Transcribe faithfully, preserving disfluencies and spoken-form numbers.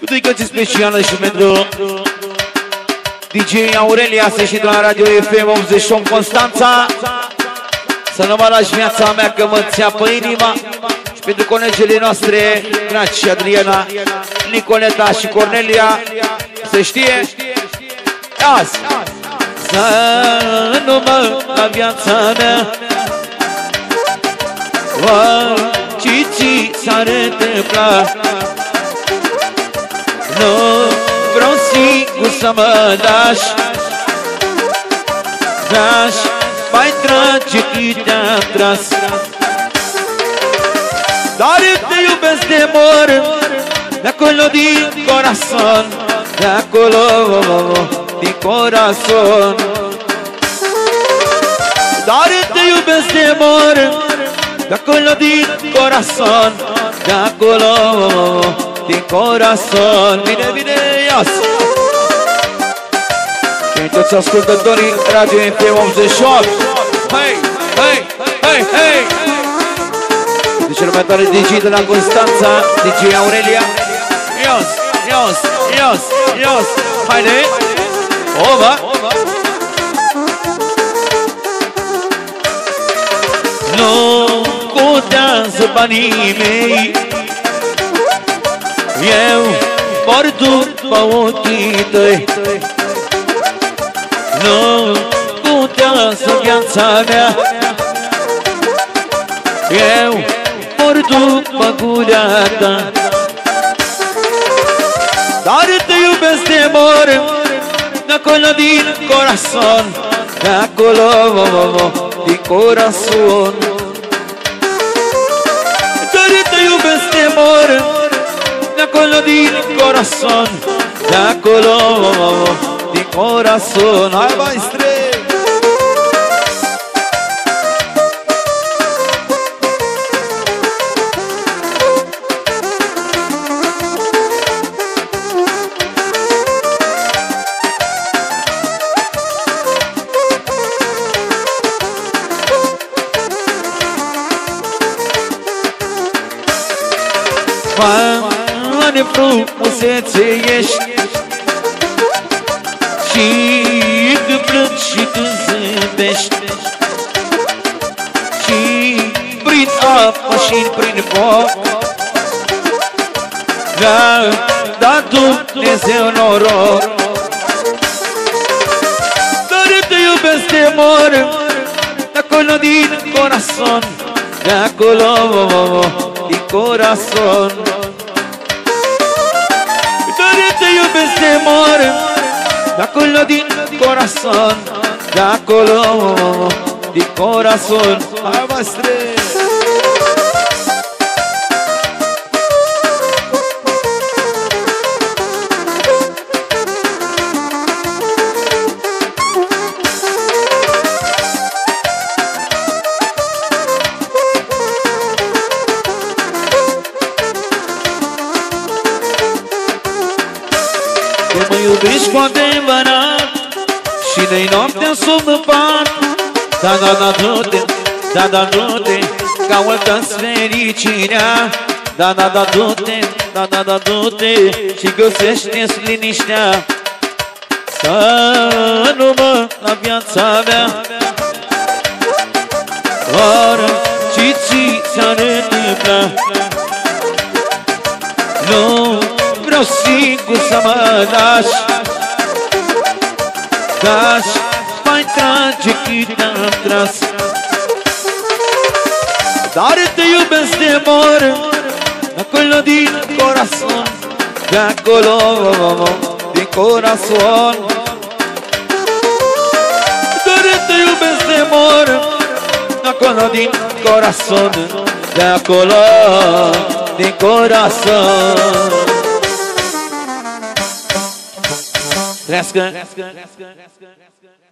Dedicație specială și pentru D J Aurelia, să și de la Radio F M optzeci și opt Constanța. Să nu mă lași viața mea că mă țeapă inima. Și pentru colegele noastre Graci, Adriana, Nicoleta și Cornelia, se știe azi. Să nu mă la viața mea ce ți s-ar întâmpla. Nu vreau singur să mă lași, n-aș mai trage cât te-am tras. Dar te iubesc de mor, de-acolo din corazon, de-acolo din corazon. Dar te iubesc de mor, de-acolo din corazon, de-acolo din corazon. Bine, bine, ias! Și toți ascultătorii Radio F M optzeci și opt. Hei, hei, hei, hei! Deci următoare D J de la Constanța, D J Aurelia. Ios, ios, ios, ios! Haide! Ova! Nu contează banii mei, eu mor după ochii tăi. Nu contează viața mea, eu mor după gura ta. Dar te iubesc de mor, de-acolo din corazon, de-acolo din corazon. Dar te iubesc de mor, de-acolo din corazon, de-acolo din corazon. Hai, maestre! Mare frumusețe ești, și când plângi și când zâmbești, și prin apă și prin foc mi-a dat Dumnezeu noroc. Dar te iubesc de mor, de-acolo din corazon, de-acolo din corazon. Dar te iubesc de mor, de-acolo din corazon, de-acolo din corazon. Hai, maestre! Mă iubești cu adevărat și de-i noaptea somn în pat. Da, da, da, du-te, da, da, du-te, caută-ți fericirea. Da, da, da, du-te, da, da, da, du-te și găsește-ți liniștea. Să nu mă la viața mea orice ți s-ar întâmpla. Nu vreau singur să mă lași, n-aș mai trage cât te-am tras. Dar te iubesc de mor, de-acolo din corazon, de-acolo din corazon. Dar te iubesc de mor, de-acolo din corazon, de-acolo din corazon. Trească!